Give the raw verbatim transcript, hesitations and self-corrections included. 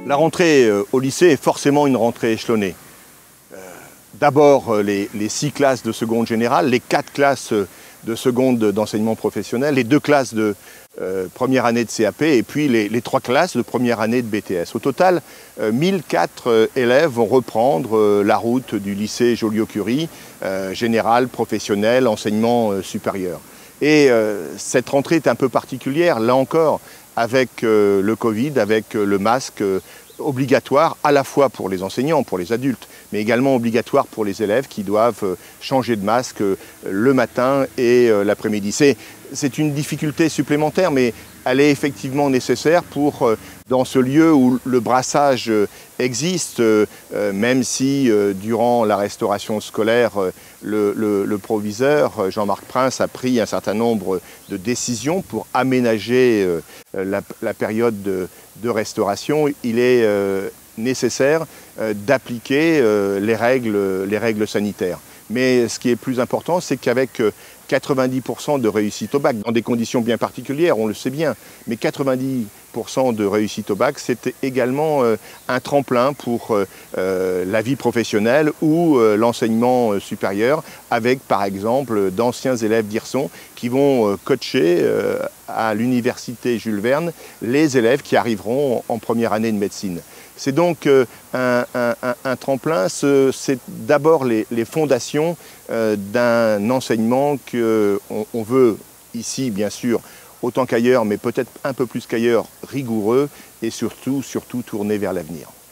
La rentrée au lycée est forcément une rentrée échelonnée. D'abord les, les six classes de seconde générale, les quatre classes de seconde d'enseignement professionnel, les deux classes de euh, première année de C A P et puis les, les trois classes de première année de B T S. Au total, euh, mille quatre euh, élèves vont reprendre euh, la route du lycée Joliot-Curie, euh, général, professionnel, enseignement euh, supérieur. Et euh, cette rentrée est un peu particulière, là encore, avec euh, le Covid, avec euh, le masque euh, obligatoire à la fois pour les enseignants, pour les adultes, mais également obligatoire pour les élèves qui doivent euh, changer de masque euh, le matin et euh, l'après-midi. C'est une difficulté supplémentaire, mais elle est effectivement nécessaire pour, euh, dans ce lieu où le brassage euh, existe, euh, même si euh, durant la restauration scolaire, euh, le, le, le proviseur Jean-Marc Prince a pris un certain nombre de décisions pour aménager euh, la, la période de, de restauration. Il est euh, nécessaire euh, d'appliquer euh, les règles, les règles sanitaires. Mais ce qui est plus important, c'est qu'avec quatre-vingt-dix pour cent de réussite au bac, dans des conditions bien particulières, on le sait bien, mais quatre-vingt-dix pour cent de réussite au bac, c'est également euh, un tremplin pour euh, la vie professionnelle ou euh, l'enseignement supérieur, avec par exemple d'anciens élèves d'Hirson qui vont euh, coacher euh, à l'université Jules Verne les élèves qui arriveront en première année de médecine. C'est donc euh, un, un, un tremplin, c'est d'abord les, les fondations euh, d'un enseignement qu'on on veut ici, bien sûr, autant qu'ailleurs, mais peut-être un peu plus qu'ailleurs, rigoureux et surtout, surtout tourné vers l'avenir.